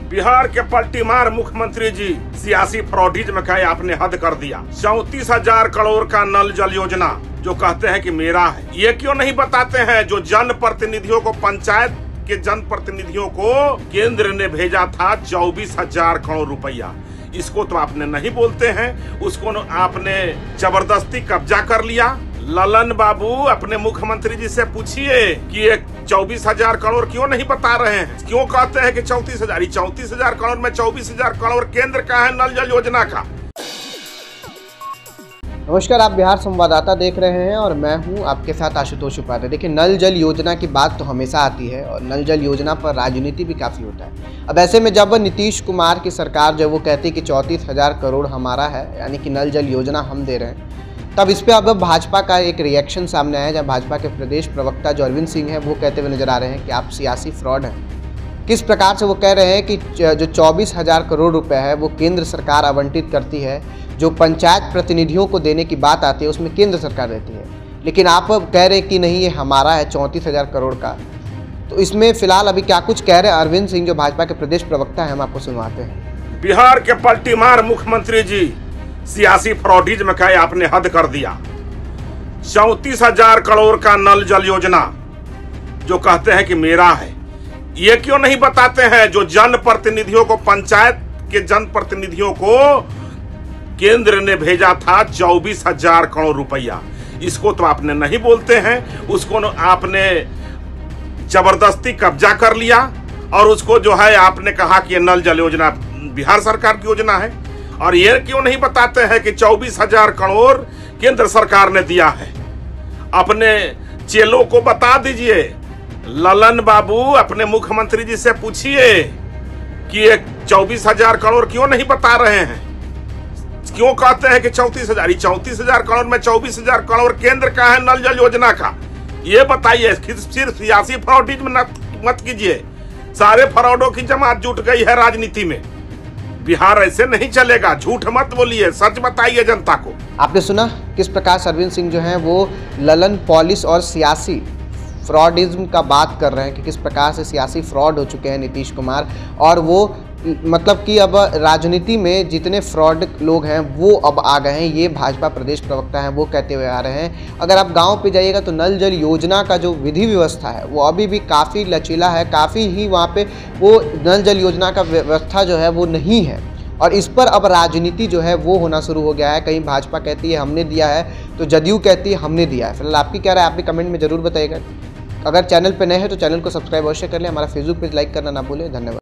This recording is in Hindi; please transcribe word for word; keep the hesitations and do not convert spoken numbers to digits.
बिहार के पलटीमार मुख्यमंत्री जी सियासी फ्रॉडिज्म का आपने हद कर दिया। चौंतीस हजार करोड़ का नल जल योजना जो कहते हैं कि मेरा है, ये क्यों नहीं बताते हैं जो जन प्रतिनिधियों को, पंचायत के जन प्रतिनिधियों को केंद्र ने भेजा था चौबीस हजार करोड़ रुपया। इसको तो आपने नहीं बोलते हैं, उसको आपने जबरदस्ती कब्जा कर लिया। ललन बाबू अपने मुख्यमंत्री जी से पूछिए कि ये चौबीस हजार करोड़ क्यों नहीं बता रहे हैं, क्यों कहते हैं कि चौंतीस हजार चौंतीस हजार करोड़ में चौबीस हजार करोड़ केंद्र का है नल जल योजना का। नमस्कार, आप बिहार संवाददाता देख रहे हैं और मैं हूं आपके साथ आशुतोष उपाध्याय। देखिए, नल जल योजना की बात तो हमेशा आती है और नल जल योजना पर राजनीति भी काफ़ी होता है। अब ऐसे में जब नीतीश कुमार की सरकार जो वो कहती है कि चौंतीस हजार करोड़ हमारा है, यानी कि नल जल योजना हम दे रहे हैं, तब इस पर अब भाजपा का एक रिएक्शन सामने आया। जब भाजपा के प्रदेश प्रवक्ता जो अरविंद सिंह हैं वो कहते हुए नजर आ रहे हैं कि आप सियासी फ्रॉड हैं। किस प्रकार से वो कह रहे हैं कि जो चौबीस हजार करोड़ रुपए है वो केंद्र सरकार आवंटित करती है, जो पंचायत प्रतिनिधियों को देने की बात आती है उसमें केंद्र सरकार देती है, लेकिन आप कह रहे हैं कि नहीं ये हमारा है चौंतीस हजार करोड़ का। तो इसमें फिलहाल अभी क्या कुछ कह रहे हैं अरविंद सिंह जो भाजपा के प्रदेश प्रवक्ता है, हम आपको सुनवाते हैं। बिहार के पलटीमार मुख्यमंत्री जी सियासी फ्रॉडिज्म का आपने हद कर दिया। चौंतीस हजार करोड़ का नल जल योजना जो कहते हैं कि मेरा है, ये क्यों नहीं बताते हैं जो जन प्रतिनिधियों को, पंचायत के जन प्रतिनिधियों को केंद्र ने भेजा था चौबीस हजार करोड़ रुपया। इसको तो आपने नहीं बोलते हैं, उसको आपने जबरदस्ती कब्जा कर लिया और उसको जो है आपने कहा कि ये नल जल योजना बिहार सरकार की योजना है। और ये क्यों नहीं बताते हैं कि चौबीस हजार करोड़ केंद्र सरकार ने दिया है। अपने चेलों को बता दीजिए, ललन बाबू अपने मुख्यमंत्री जी से पूछिए कि ये चौबीस हजार करोड़ क्यों नहीं बता रहे हैं, क्यों कहते हैं कि चौंतीस हजार चौंतीस हजार करोड़ में चौबीस हजार करोड़ केंद्र का है नल जल योजना का। ये बताइए, सिर्फ सियासी फ्रॉडिज्म मत कीजिए। सारे फ्रॉडों की जमात जुट गई है राजनीति में। बिहार ऐसे नहीं चलेगा, झूठ मत बोलिए, सच बताइए जनता को। आपने सुना किस प्रकार से अरविंद सिंह जो हैं वो ललन पॉलिस और सियासी फ्रॉडिज्म का बात कर रहे हैं कि किस प्रकार से सियासी फ्रॉड हो चुके हैं नीतीश कुमार, और वो मतलब कि अब राजनीति में जितने फ्रॉड लोग हैं वो अब आ गए हैं। ये भाजपा प्रदेश प्रवक्ता हैं वो कहते हुए आ रहे हैं। अगर आप गांव पे जाइएगा तो नल जल योजना का जो विधि व्यवस्था है वो अभी भी काफ़ी लचीला है, काफ़ी ही वहाँ पे वो नल जल योजना का व्यवस्था जो है वो नहीं है, और इस पर अब राजनीति जो है वो होना शुरू हो गया है। कहीं भाजपा कहती है हमने दिया है तो जदयू कहती है हमने दिया है। फिलहाल आपकी क्या राय है, आप भी कमेंट में ज़रूर बताइएगा। अगर चैनल पर नए हैं तो चैनल को सब्सक्राइब अवश्य कर लें, हमारा फेसबुक पेज लाइक करना ना भूलें। धन्यवाद।